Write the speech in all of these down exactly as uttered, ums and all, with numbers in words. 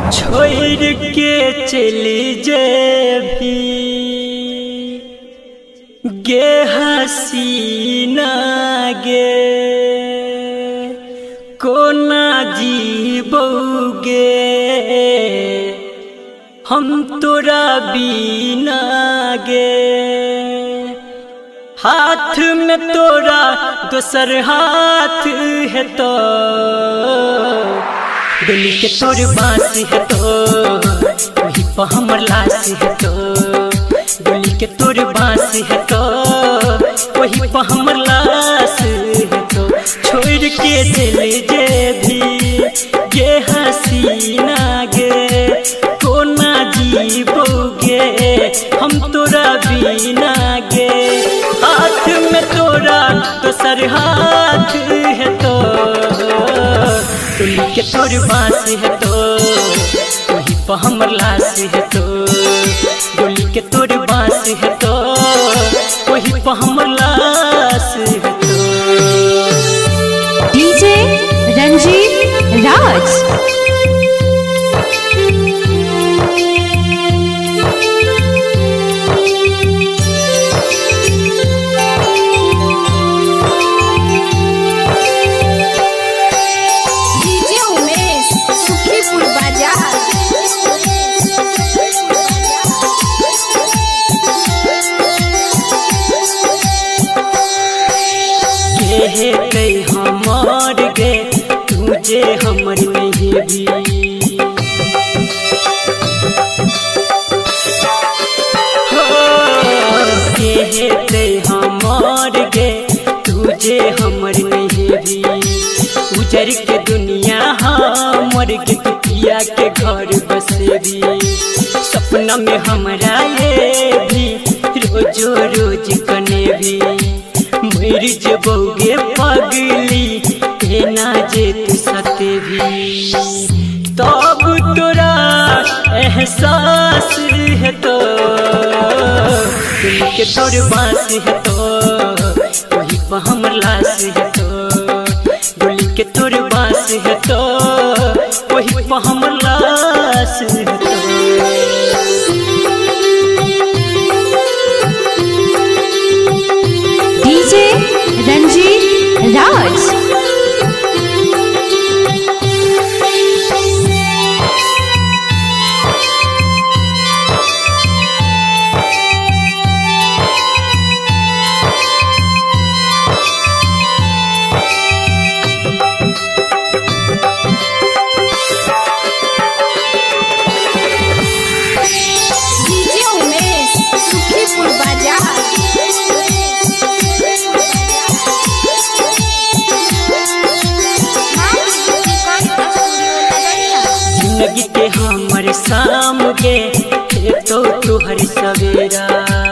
छोड़ के चली जे भी गे हसीना गे कोना जीबोगे हम तोरा बिना गे। हाथ में तोरा दोसर हाथ है तो डोली के तोर बांस है तो वही पर हमर लाश है तो डोली के तोर बांस है तो वही पर हमर लाश है तो छोड़ के चले जे भी गे हसीना गे कोना जीबोगे हम तोरा बिना गे। हाथ में तोरा दोसर हाथ है तो डोली के तोर बांस है तो वही पर हमर लाश है तो डोली के तोर बांस है तो वही पर हमर लाश है तो। डीजे रंजीत राज हमर गे तुझे हमर नहीं भी हो कहते हमर गे तुझे हमर नहीं भी उजर के दुनिया हमर के पिया के घर बसे भी सपना में हमरा ये भी रोजो रोज कने भी मर जबोगे पगली ना जे तू सते भी तब तोरा एहसास है तो डोली के तोर बांस है तो वही पर हमर लाश है तो डोली के तोर बांस है तो वही पर हमर लाश है तो। डीजे रंजीत राज जिंदगी के हमर शाम गे तो तुहर सवेरा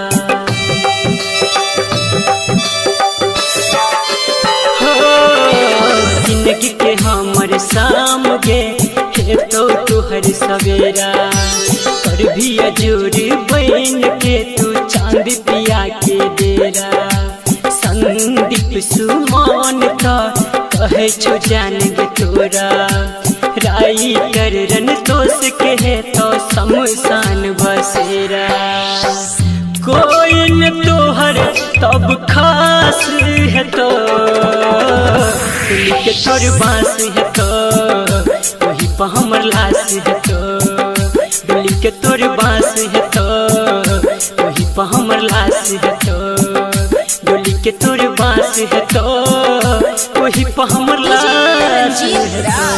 हो जिंदगी के हमर शाम गे तो तुहर सवेरा कर भी अजूर बन के तू चांद पिया के डेरा संदीप सुमान का कहे छो जान गे तोरा राइटर रन दोष के है तो शमशान बसेरा कोई न तोहर तब खास है तो डोली के तोर बांस है तो वही पर हमर लाश है तो डोली के तोर बांस है तो वही पर हमर लाश है तो डोली के तोर बांस है तो वही पर हमर लाश है तो।